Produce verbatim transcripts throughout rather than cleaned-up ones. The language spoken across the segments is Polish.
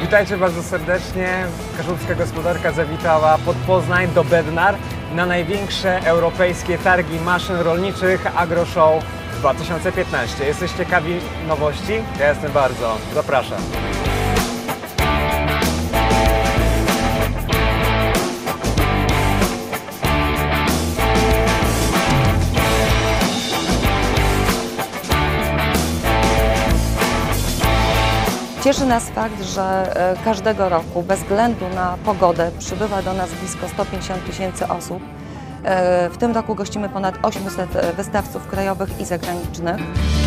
Witajcie bardzo serdecznie. Kaszubska Gospodarka zawitała pod Poznań do Bednar na największe europejskie targi maszyn rolniczych AgroShow dwa tysiące piętnaście. Jesteście ciekawi nowości? Ja jestem bardzo. Zapraszam. Cieszy nas fakt, że każdego roku, bez względu na pogodę, przybywa do nas blisko sto pięćdziesiąt tysięcy osób. W tym roku gościmy ponad osiemset wystawców krajowych i zagranicznych.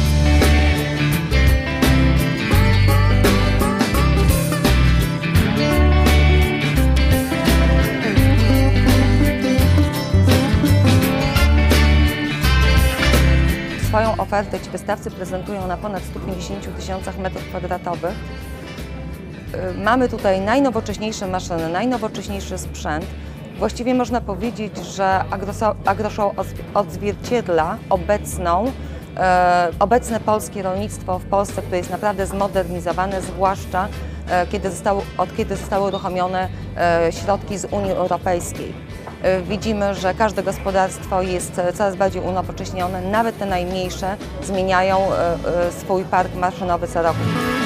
Swoją ofertę ci wystawcy prezentują na ponad stu pięćdziesięciu tysiącach metrów kwadratowych. Mamy tutaj najnowocześniejsze maszyny, najnowocześniejszy sprzęt. Właściwie można powiedzieć, że AgroShow odzwierciedla obecną, e, obecne polskie rolnictwo w Polsce, które jest naprawdę zmodernizowane, zwłaszcza e, kiedy zostało, od kiedy zostały uruchomione e, środki z Unii Europejskiej. E, widzimy, że każde gospodarstwo jest coraz bardziej unowocześnione, nawet te najmniejsze zmieniają e, e, swój park maszynowy co roku.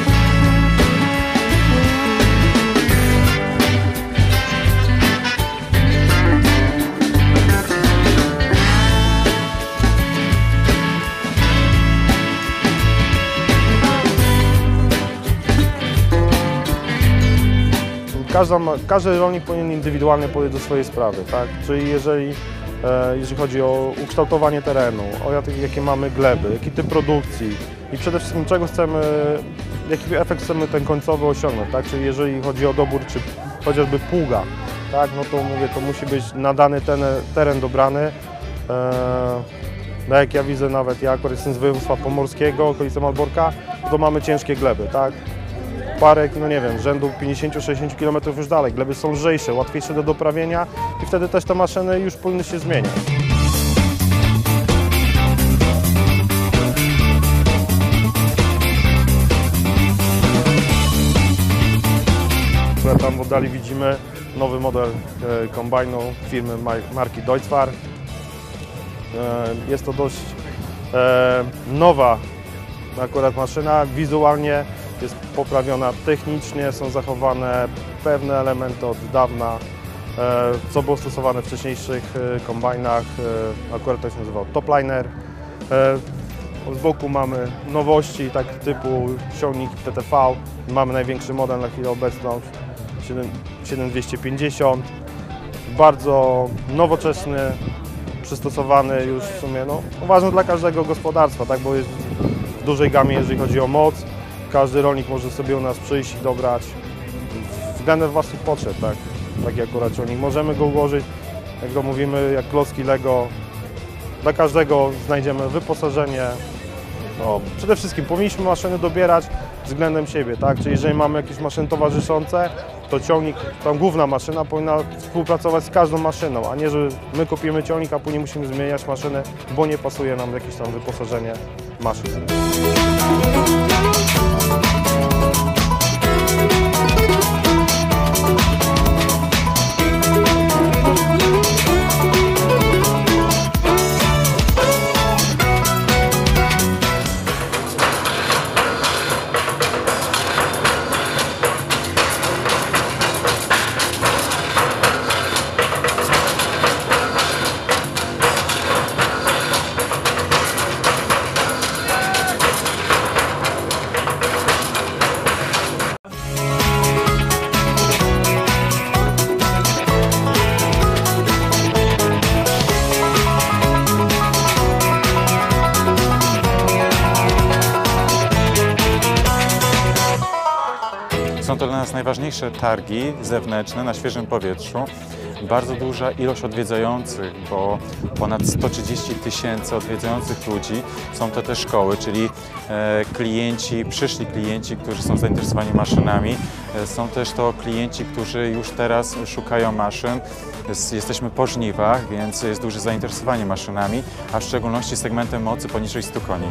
Każda, każdy rolnik powinien indywidualnie podejść do swojej sprawy, tak? Czyli jeżeli, e, jeżeli chodzi o ukształtowanie terenu, o jak, jakie mamy gleby, jaki typ produkcji i przede wszystkim czego chcemy, jaki efekt chcemy ten końcowy osiągnąć, tak? Czyli jeżeli chodzi o dobór czy chociażby pługa, tak? No to mówię, to musi być na dany ten, teren dobrany. E, no jak ja widzę, nawet ja akurat jestem z województwa pomorskiego, okolice Malborka, to mamy ciężkie gleby, tak? Parek, no nie wiem, rzędu pięćdziesięciu do sześćdziesięciu kilometrów już dalej. Gleby są lżejsze, łatwiejsze do doprawienia i wtedy też te maszyny już powinny się zmieniać. Tam w oddali widzimy nowy model e, kombajnu firmy marki Deutz-Fahr. E, jest to dość e, nowa akurat maszyna, wizualnie jest poprawiona technicznie, są zachowane pewne elementy od dawna, co było stosowane w wcześniejszych kombajnach, akurat to się nazywał Topliner. Z boku mamy nowości tak typu ciągniki T T V, mamy największy model na chwilę obecną, siedem tysięcy dwieście pięćdziesiąt, bardzo nowoczesny, przystosowany już w sumie, no, ważny dla każdego gospodarstwa, tak, bo jest w dużej gamie, jeżeli chodzi o moc. Każdy rolnik może sobie u nas przyjść i dobrać względem własnych potrzeb, tak? Taki akurat ciągnik. Możemy go ułożyć, jak to mówimy, jak klocki Lego. Dla każdego znajdziemy wyposażenie. No, przede wszystkim powinniśmy maszyny dobierać względem siebie, tak? Czyli jeżeli mamy jakieś maszyny towarzyszące, to ciągnik, tam główna maszyna powinna współpracować z każdą maszyną, a nie, że my kupimy ciągnik, a później musimy zmieniać maszynę, bo nie pasuje nam jakieś tam wyposażenie maszyn. Są to dla nas najważniejsze targi zewnętrzne na świeżym powietrzu. Bardzo duża ilość odwiedzających, bo ponad sto trzydzieści tysięcy odwiedzających ludzi. Są to te szkoły, czyli klienci, przyszli klienci, którzy są zainteresowani maszynami. Są też to klienci, którzy już teraz szukają maszyn. Jesteśmy po żniwach, więc jest duże zainteresowanie maszynami, a w szczególności segmentem mocy poniżej stu koni.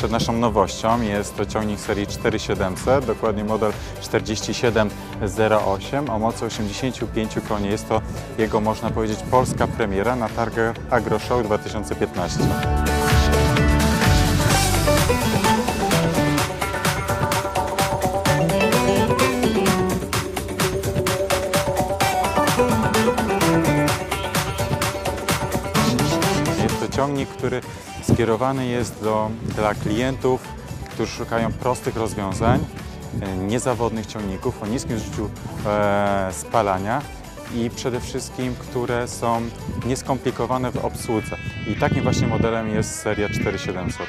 przed naszą nowością. Jest to ciągnik serii cztery tysiące siedemset, dokładnie model czterdzieści siedem zero osiem o mocy osiemdziesięciu pięciu koni. Jest to jego, można powiedzieć, polska premiera na targach AgroShow dwa tysiące piętnaście. Ciągnik, który skierowany jest do, dla klientów, którzy szukają prostych rozwiązań, niezawodnych ciągników o niskim zużyciu e, spalania i przede wszystkim, które są nieskomplikowane w obsłudze. I takim właśnie modelem jest seria cztery tysiące siedemset.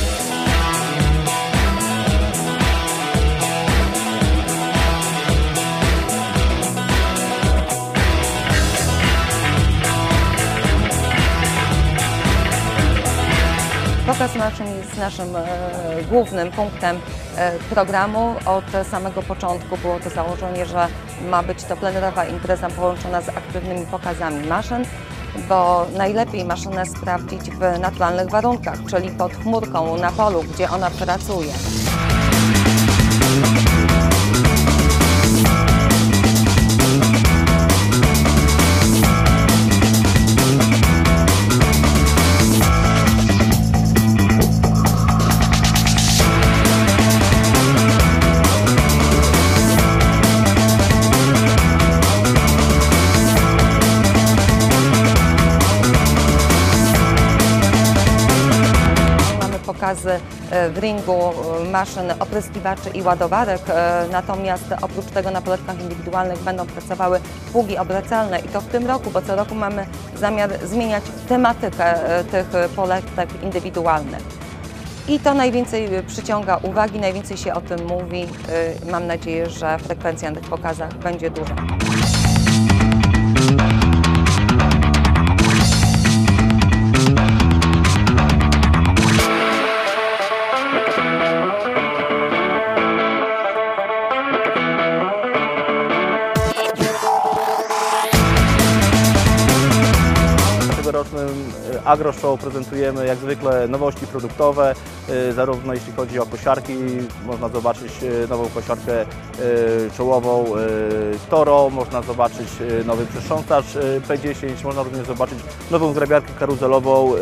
Pokaz maszyn jest naszym e, głównym punktem e, programu. Od samego początku było to założenie, że ma być to plenerowa impreza połączona z aktywnymi pokazami maszyn, bo najlepiej maszynę sprawdzić w naturalnych warunkach, czyli pod chmurką na polu, gdzie ona pracuje. Pokazy w ringu maszyn opryskiwaczy i ładowarek, natomiast oprócz tego na poletkach indywidualnych będą pracowały pługi obracalne i to w tym roku, bo co roku mamy zamiar zmieniać tematykę tych poletek indywidualnych. I to najwięcej przyciąga uwagi, najwięcej się o tym mówi. Mam nadzieję, że frekwencja na tych pokazach będzie duża. Tegorocznym AgroShow prezentujemy jak zwykle nowości produktowe, zarówno jeśli chodzi o kosiarki, można zobaczyć nową kosiarkę czołową Toro, można zobaczyć nowy przetrząsacz P dziesięć, można również zobaczyć nową grabiarkę karuzelową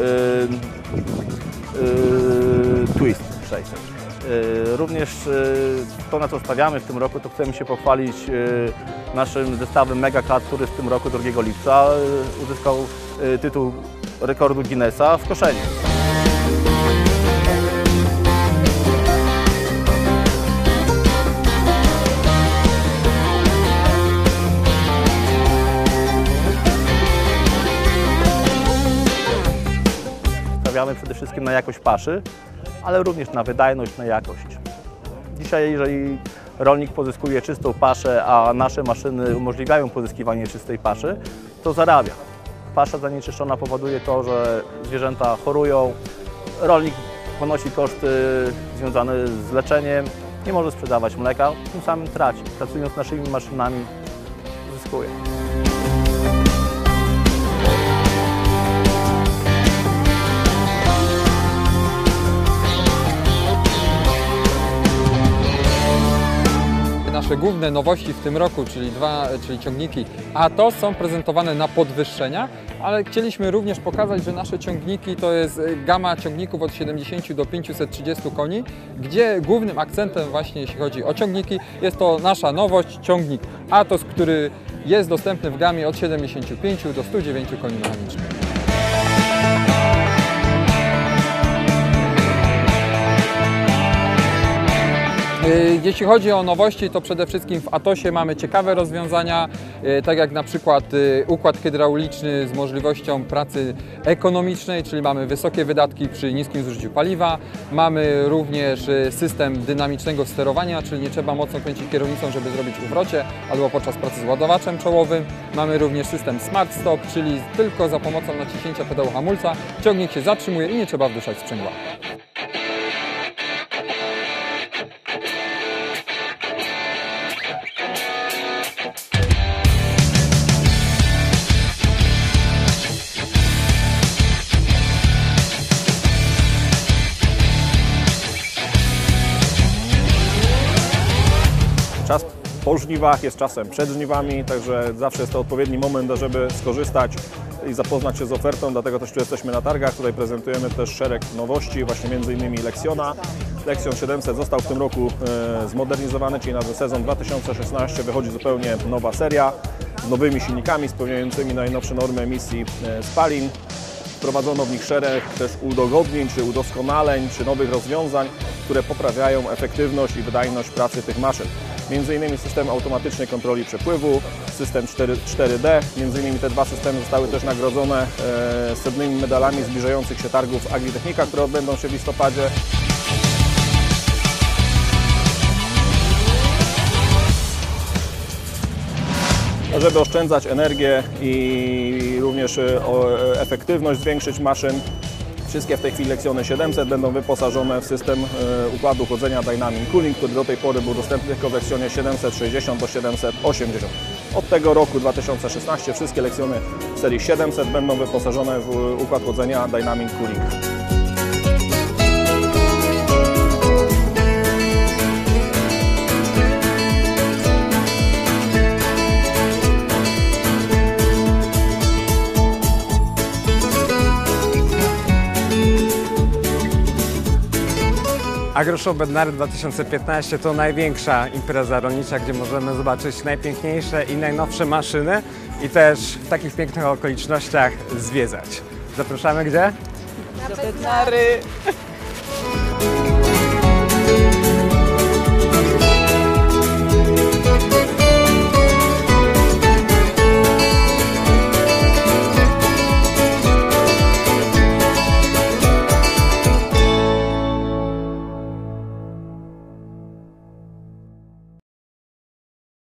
Twist sześćset. Również to, na co stawiamy w tym roku, to chcemy się pochwalić naszym zestawem Megacat, który w tym roku drugiego lipca uzyskał tytuł rekordu Guinnessa w koszeniu. Stawiamy przede wszystkim na jakość paszy, ale również na wydajność, na jakość. Dzisiaj, jeżeli rolnik pozyskuje czystą paszę, a nasze maszyny umożliwiają pozyskiwanie czystej paszy, to zarabia. Pasza zanieczyszczona powoduje to, że zwierzęta chorują, rolnik ponosi koszty związane z leczeniem, nie może sprzedawać mleka, tym samym traci. Pracując naszymi maszynami, zyskuje. Nasze główne nowości w tym roku, czyli dwa, czyli ciągniki Atos, są prezentowane na podwyższeniach, ale chcieliśmy również pokazać, że nasze ciągniki to jest gama ciągników od siedemdziesięciu do pięciuset trzydziestu koni, gdzie głównym akcentem właśnie jeśli chodzi o ciągniki jest to nasza nowość, ciągnik Atos, który jest dostępny w gamie od siedemdziesięciu pięciu do stu dziewięciu koni mechanicznych. Jeśli chodzi o nowości, to przede wszystkim w Atosie mamy ciekawe rozwiązania, tak jak na przykład układ hydrauliczny z możliwością pracy ekonomicznej, czyli mamy wysokie wydatki przy niskim zużyciu paliwa. Mamy również system dynamicznego sterowania, czyli nie trzeba mocno kręcić kierownicą, żeby zrobić uwrocie, albo podczas pracy z ładowaczem czołowym. Mamy również system Smart Stop, czyli tylko za pomocą naciśnięcia pedału hamulca ciągnik się zatrzymuje i nie trzeba wdyszać sprzęgła. Czas po żniwach jest czasem przed żniwami, także zawsze jest to odpowiedni moment, żeby skorzystać i zapoznać się z ofertą, dlatego też tu jesteśmy na targach. Tutaj prezentujemy też szereg nowości, właśnie między innymi Lexiona. Lexion siedemset został w tym roku e, zmodernizowany, czyli na ten sezon dwa tysiące szesnasty wychodzi zupełnie nowa seria z nowymi silnikami spełniającymi najnowsze normy emisji e, spalin. Wprowadzono w nich szereg też udogodnień, czy udoskonaleń, czy nowych rozwiązań, które poprawiają efektywność i wydajność pracy tych maszyn. Między innymi system automatycznej kontroli przepływu, system cztery D. Między innymi te dwa systemy zostały też nagrodzone e, srebrnymi medalami zbliżających się targów Agritechnika, które odbędą się w listopadzie. Żeby oszczędzać energię i również efektywność zwiększyć maszyn, wszystkie w tej chwili Lexiony siedemset będą wyposażone w system układu chłodzenia Dynamic Cooling, który do tej pory był dostępny tylko w Lexionie siedemset sześćdziesiąt do siedemset osiemdziesiąt. Od tego roku dwa tysiące szesnastego wszystkie Lexiony serii siedemset będą wyposażone w układ chłodzenia Dynamic Cooling. AgroShow Bednary dwa tysiące piętnaście to największa impreza rolnicza, gdzie możemy zobaczyć najpiękniejsze i najnowsze maszyny i też w takich pięknych okolicznościach zwiedzać. Zapraszamy gdzie? Na Bednary!